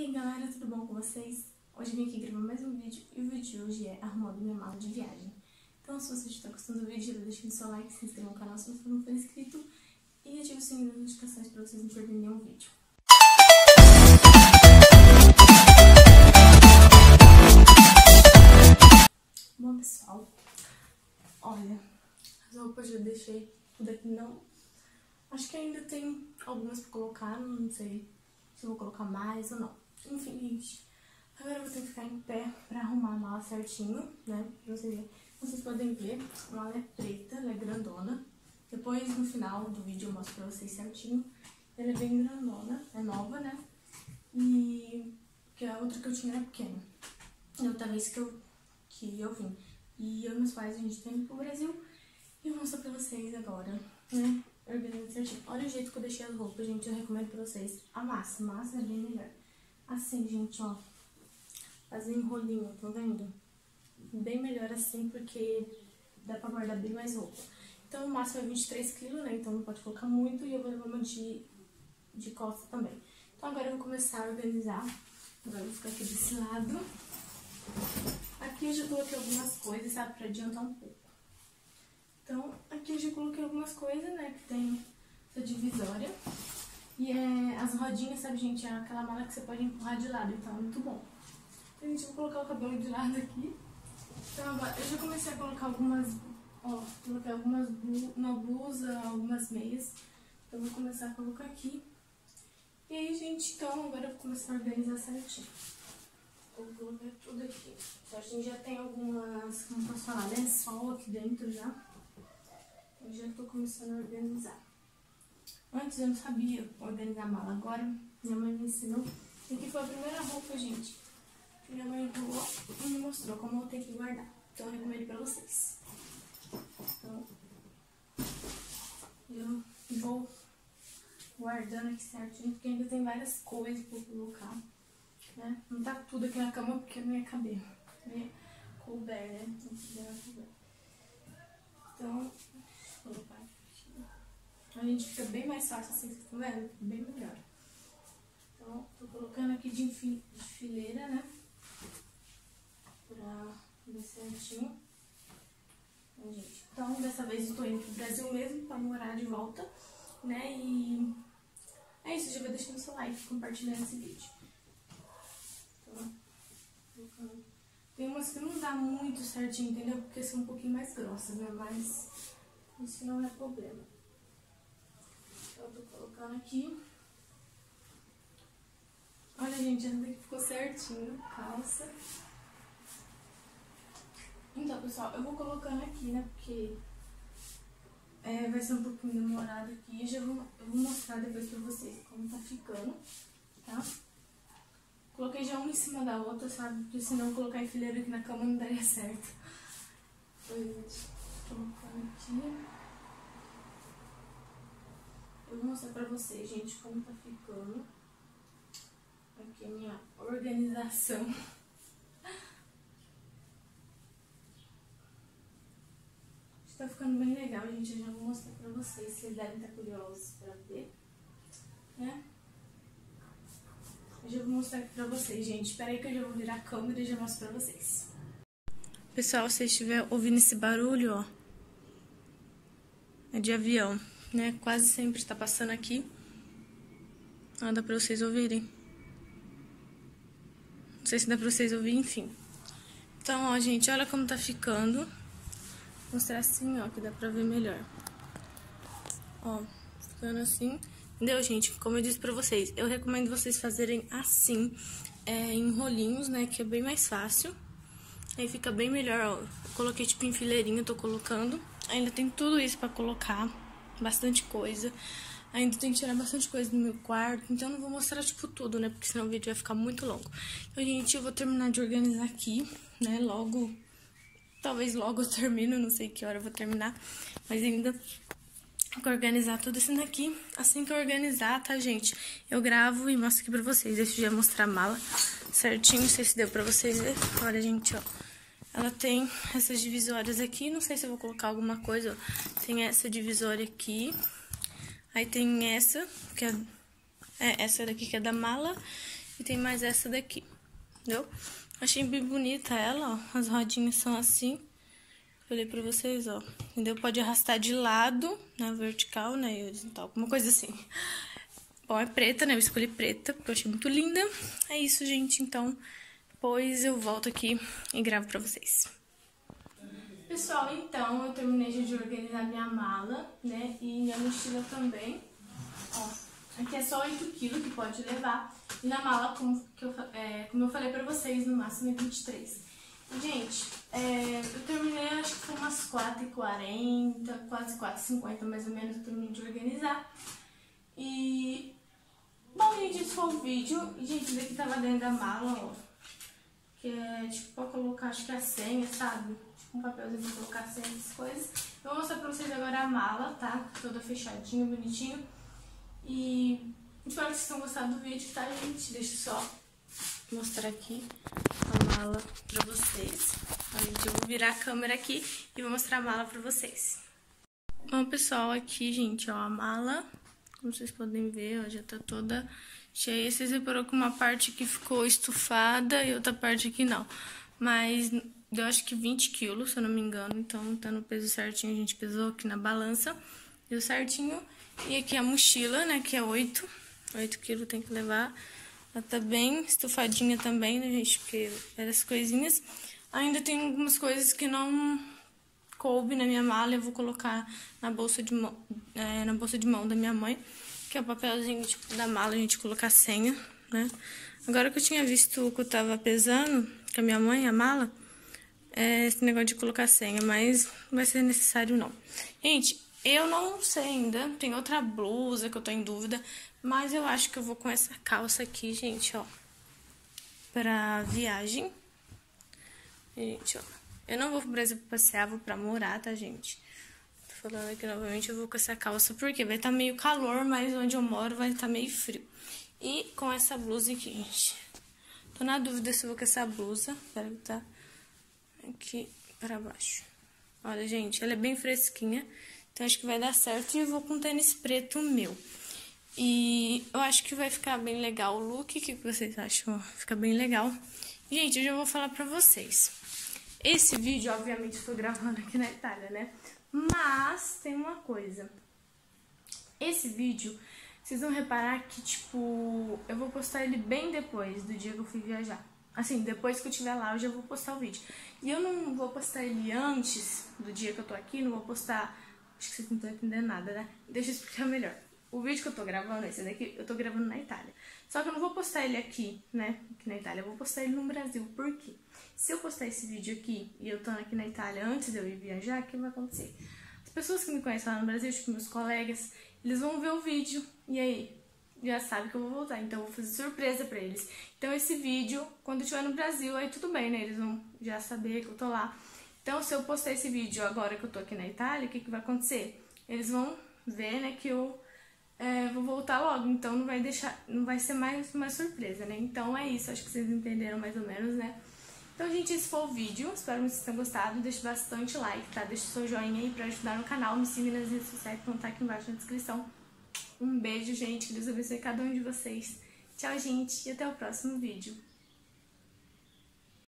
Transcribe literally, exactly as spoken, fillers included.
E aí galera, tudo bom com vocês? Hoje eu vim aqui gravar mais um vídeo e o vídeo de hoje é arrumando minha mala de viagem. Então se você está gostando do vídeo, deixa seu like, se inscreva no canal se você não for inscrito e ative o sininho das notificações para vocês não perderem nenhum vídeo. Bom pessoal, olha, as roupas eu deixei tudo aqui não. Acho que ainda tem algumas pra colocar, não sei se eu vou colocar mais ou não. Enfim, gente, agora eu vou ter que ficar em pé pra arrumar a mala certinho, né? Pra vocês verem. Vocês podem ver, a mala é preta, ela é grandona. Depois, no final do vídeo, eu mostro pra vocês certinho. Ela é bem grandona, é nova, né? E porque a outra que eu tinha era pequena. E outra vez que eu, que eu vim. E eu e meus pais, a gente tá indo pro Brasil. E eu vou mostrar pra vocês agora, né? Organizando certinho. Olha o jeito que eu deixei as roupas, gente. Eu recomendo pra vocês a massa. A massa é bem melhor. Assim, gente, ó. Fazer enrolinho, tá vendo? Bem melhor assim, porque dá pra guardar bem mais roupa. Então, o máximo é vinte e três quilos, né? Então, não pode colocar muito. E eu vou levar uma de, de costa também. Então, agora eu vou começar a organizar. Agora eu vou ficar aqui desse lado. Aqui eu já coloquei algumas coisas, sabe? Pra adiantar um pouco. Então, aqui eu já coloquei algumas coisas, né? Que tem essa divisória. E é as rodinhas, sabe, gente? É aquela mala que você pode empurrar de lado. Então, é muito bom. Então, gente, eu vou colocar o cabelo de lado aqui. Então, agora, eu já comecei a colocar algumas... Ó, coloquei algumas blu uma blusa, algumas meias. Então, eu vou começar a colocar aqui. E aí, gente, então, agora eu vou começar a organizar certinho. Então, vou colocar tudo aqui. Então, a gente já tem algumas, como posso falar, lençol aqui dentro já. Eu já tô começando a organizar. Antes eu não sabia organizar a mala, agora minha mãe me ensinou. E aqui foi a primeira roupa, gente. Minha mãe doou e me mostrou como eu tenho que guardar. Então eu recomendo pra vocês. Então, eu vou guardando aqui certinho, porque ainda tem várias coisas pra colocar, né? Não tá tudo aqui na cama porque não ia caber. Não ia couber, né? Não ia couber. Então, vou colocar aqui. A gente fica bem mais fácil assim, vocês estão vendo? Bem melhor. Então, tô colocando aqui de, de fileira, né? Pra ver certinho. Então, gente, então, dessa vez eu tô indo pro Brasil mesmo pra morar de volta, né? E é isso, já vai deixando seu like, compartilhando esse vídeo. Então, colocando. Tem umas que não dá muito certinho, entendeu? Porque são um pouquinho mais grossas, né? Mas isso não é problema. Eu tô colocando aqui. Olha, gente, essa daqui ficou certinho. Calça. Então, pessoal, eu vou colocando aqui, né? Porque é, vai ser um pouquinho demorado aqui. Eu já vou, eu vou mostrar depois pra vocês como tá ficando, tá? Coloquei já uma em cima da outra, sabe? Porque senão colocar em fileira aqui na cama não daria certo. Então, gente, colocando aqui. Eu vou mostrar pra vocês, gente, como tá ficando. Aqui a minha organização. Tá ficando bem legal, gente. Eu já vou mostrar pra vocês. Vocês devem estar curiosos pra ver, né? Eu já vou mostrar aqui pra vocês, gente. Espera aí que eu já vou virar a câmera e já mostro pra vocês. Pessoal, se vocês estiverem ouvindo esse barulho, ó, é de avião, né? Quase sempre tá passando aqui. Ó, dá pra vocês ouvirem. Não sei se dá pra vocês ouvirem, enfim. Então, ó, gente, olha como tá ficando. Vou mostrar assim, ó, que dá pra ver melhor. Ó, ficando assim. Entendeu, gente? Como eu disse pra vocês, eu recomendo vocês fazerem assim, é, em rolinhos, né? Que é bem mais fácil. Aí fica bem melhor, ó. Eu coloquei tipo em fileirinha, tô colocando. Ainda tem tudo isso pra colocar. Bastante coisa. Ainda tem que tirar bastante coisa do meu quarto. Então eu não vou mostrar tipo tudo, né? Porque senão o vídeo vai ficar muito longo. Então, gente, eu vou terminar de organizar aqui, né? Logo... Talvez logo eu termino, não sei que hora eu vou terminar. Mas ainda vou organizar tudo isso daqui. Assim que eu organizar, tá, gente? Eu gravo e mostro aqui pra vocês. Deixa eu já mostrar a mala certinho. Não sei se deu pra vocês verem. Olha, gente, ó. Ela tem essas divisórias aqui. Não sei se eu vou colocar alguma coisa, ó. Tem essa divisória aqui. Aí tem essa, que é, é essa daqui que é da mala. E tem mais essa daqui, entendeu? Achei bem bonita ela, ó. As rodinhas são assim. Falei pra vocês, ó. Entendeu? Pode arrastar de lado, na vertical, né? E horizontal, alguma coisa assim. Bom, é preta, né? Eu escolhi preta, porque eu achei muito linda. É isso, gente. Então, depois eu volto aqui e gravo pra vocês. Pessoal, então, eu terminei de organizar minha mala, né? E minha mochila também. Ó, aqui é só oito quilos que pode levar. E na mala, como, que eu, é, como eu falei pra vocês, no máximo é vinte e três. Gente, é, eu terminei, acho que foi umas quatro e quarenta, quase quatro e cinquenta mais ou menos, eu terminei de organizar. E, bom, gente, esse foi o vídeo. E, gente, isso daqui tava dentro da mala, ó. Que é, tipo, pra colocar, acho que é a senha, sabe? Tipo, um papelzinho pra colocar a senha, essas coisas. Eu vou mostrar pra vocês agora a mala, tá? Toda fechadinha, bonitinho. E espero que vocês tenham gostado do vídeo, tá, gente? Deixa eu só mostrar aqui a mala pra vocês. Gente, eu vou virar a câmera aqui e vou mostrar a mala pra vocês. Bom, pessoal, aqui, gente, ó, a mala, como vocês podem ver, ó, já tá toda cheia. Vocês reparou que uma parte aqui ficou estufada e outra parte aqui não. Mas deu acho que vinte quilos, se eu não me engano, então tá no peso certinho. A gente pesou aqui na balança, deu certinho. E aqui a mochila, né, que é oito, oito quilos tem que levar. Ela tá bem estufadinha também, né, gente, porque essas coisinhas. Ainda tem algumas coisas que não coube na minha mala, eu vou colocar na bolsa de mão, é, na bolsa de mão da minha mãe, que é o papelzinho tipo, da mala, a gente colocar a senha, né. Agora que eu tinha visto que eu tava pesando, com a minha mãe, a mala, é esse negócio de colocar senha, mas não vai ser necessário não. Gente, eu não sei ainda, tem outra blusa que eu tô em dúvida, mas eu acho que eu vou com essa calça aqui, gente, ó, pra viagem. Gente, ó, eu não vou pro Brasil pra passear, vou pra morar, tá, gente? Tô falando aqui novamente, eu vou com essa calça, porque vai tá meio calor, mas onde eu moro vai tá meio frio. E com essa blusa aqui, gente. Tô na dúvida se eu vou com essa blusa, pera que tá aqui pra baixo. Olha, gente, ela é bem fresquinha. Então, acho que vai dar certo. E eu vou com um tênis preto meu. E eu acho que vai ficar bem legal o look. O que vocês acham? Fica bem legal. Gente, eu já vou falar pra vocês. Esse vídeo, obviamente, eu tô gravando aqui na Itália, né? Mas tem uma coisa. Esse vídeo, vocês vão reparar que, tipo, eu vou postar ele bem depois do dia que eu fui viajar. Assim, depois que eu estiver lá, eu já vou postar o vídeo. E eu não vou postar ele antes do dia que eu tô aqui, não vou postar... Acho que vocês não estão entendendo nada, né? Deixa eu explicar melhor. O vídeo que eu tô gravando, esse daqui, eu tô gravando na Itália. Só que eu não vou postar ele aqui, né? Aqui na Itália. Eu vou postar ele no Brasil. Por quê? Se eu postar esse vídeo aqui e eu tô aqui na Itália antes de eu ir viajar, o que vai acontecer? As pessoas que me conhecem lá no Brasil, tipo meus colegas, eles vão ver o vídeo e aí já sabem que eu vou voltar. Então eu vou fazer surpresa pra eles. Então esse vídeo, quando eu estiver no Brasil, aí tudo bem, né? Eles vão já saber que eu tô lá. Então, se eu postar esse vídeo agora que eu tô aqui na Itália, o que que vai acontecer? Eles vão ver, né, que eu é, vou voltar logo. Então, não vai deixar, não vai ser mais uma surpresa, né? Então, é isso. Acho que vocês entenderam mais ou menos, né? Então, gente, esse foi o vídeo. Espero que vocês tenham gostado. Deixe bastante like, tá? Deixe seu joinha aí pra ajudar no canal. Me siga nas redes sociais que vão estar aqui embaixo na descrição. Um beijo, gente. Que Deus abençoe cada um de vocês. Tchau, gente. E até o próximo vídeo.